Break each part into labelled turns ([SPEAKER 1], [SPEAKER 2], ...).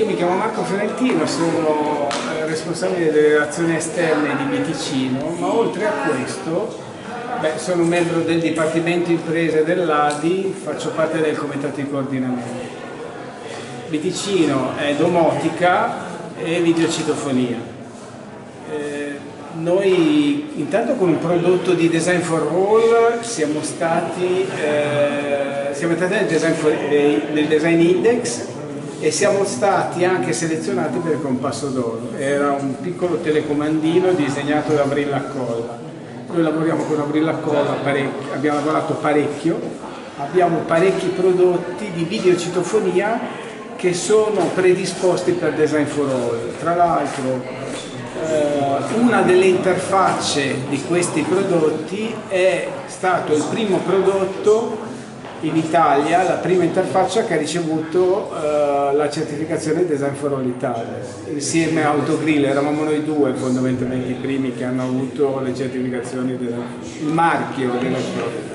[SPEAKER 1] Io mi chiamo Marco Fiorentino, sono responsabile delle relazioni esterne di Biticino, ma oltre a questo sono un membro del Dipartimento Imprese dell'ADI, faccio parte del Comitato di Coordinamento. Biticino è domotica e videocitofonia. Noi intanto con un prodotto di Design for All siamo entrati nel Design Index e siamo stati anche selezionati per il Compasso d'Oro. Era un piccolo telecomandino disegnato da Brillacolla. Noi lavoriamo con la Brillacolla, abbiamo lavorato parecchio, abbiamo parecchi prodotti di videocitofonia che sono predisposti per Design for All. Tra l'altro una delle interfacce di questi prodotti è stato il primo prodotto in Italia, la prima interfaccia che ha ricevuto la certificazione Design for All Italia. Insieme a Autogrill eravamo noi due fondamentalmente i primi che hanno avuto le certificazioni, il marchio della qualità.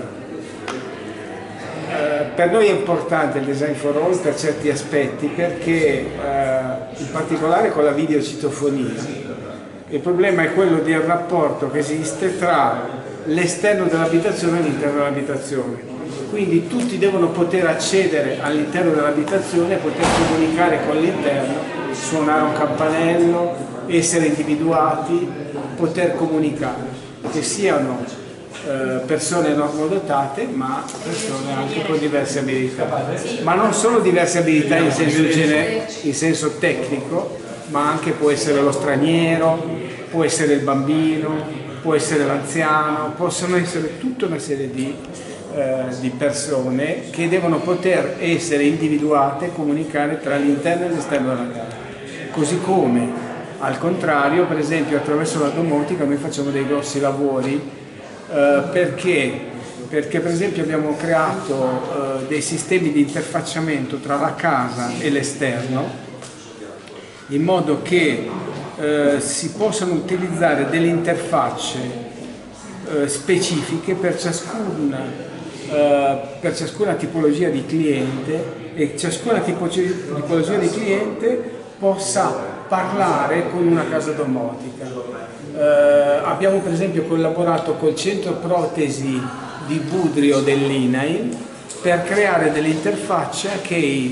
[SPEAKER 1] Per noi è importante il Design for All per certi aspetti perché in particolare con la videocitofonia il problema è quello del rapporto che esiste tra l'esterno dell'abitazione e l'interno dell'abitazione. Quindi tutti devono poter accedere all'interno dell'abitazione, poter comunicare con l'interno, suonare un campanello, essere individuati, poter comunicare, che siano persone normodotate ma persone anche con diverse abilità. Ma non solo diverse abilità in senso tecnico, ma anche può essere lo straniero, può essere il bambino, può essere l'anziano, possono essere tutta una serie di persone che devono poter essere individuate e comunicare tra l'interno e l'esterno della casa. Così come, al contrario, per esempio attraverso la domotica noi facciamo dei grossi lavori perché per esempio abbiamo creato dei sistemi di interfacciamento tra la casa e l'esterno in modo che si possano utilizzare delle interfacce specifiche per ciascuna tipologia di cliente e ciascuna tipologia di cliente possa parlare con una casa domotica. Abbiamo per esempio collaborato col centro protesi di Budrio dell'INAIL per creare delle interfacce che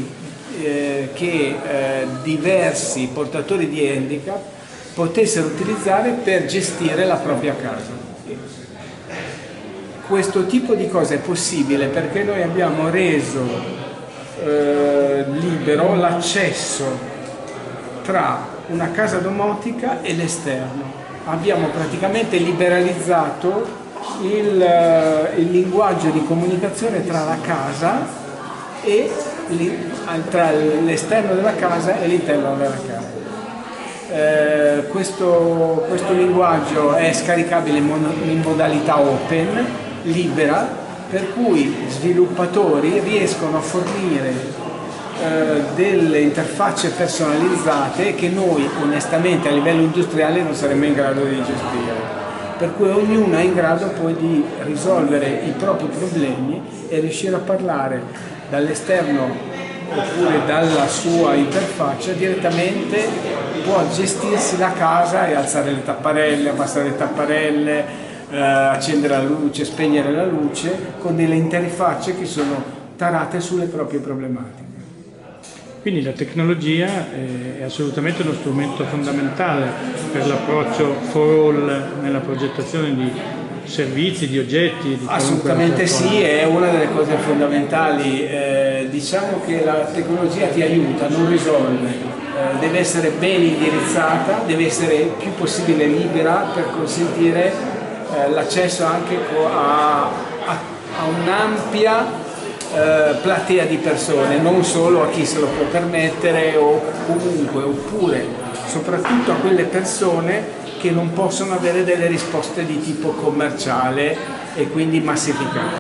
[SPEAKER 1] diversi portatori di handicap potessero utilizzare per gestire la propria casa. Questo tipo di cosa è possibile perché noi abbiamo reso libero l'accesso tra una casa domotica e l'esterno. Abbiamo praticamente liberalizzato il linguaggio di comunicazione tra la casa e tra l'esterno della casa e l'interno della casa. Questo linguaggio è scaricabile in modalità open, libera, per cui sviluppatori riescono a fornire delle interfacce personalizzate che noi onestamente a livello industriale non saremmo in grado di gestire. Per cui ognuno è in grado poi di risolvere i propri problemi e riuscire a parlare dall'esterno oppure dalla sua interfaccia direttamente può gestirsi la casa e alzare le tapparelle, abbassare le tapparelle, accendere la luce, spegnere la luce con delle interfacce che sono tarate sulle proprie problematiche.
[SPEAKER 2] Quindi la tecnologia è assolutamente uno strumento fondamentale per l'approccio for all nella progettazione di servizi, di oggetti?
[SPEAKER 1] Assolutamente sì, è una delle cose fondamentali. Diciamo che la tecnologia ti aiuta, non risolve, deve essere ben indirizzata, deve essere il più possibile libera per consentire l'accesso anche a un'ampia platea di persone, non solo a chi se lo può permettere o comunque, oppure soprattutto a quelle persone che non possono avere delle risposte di tipo commerciale e quindi massificate.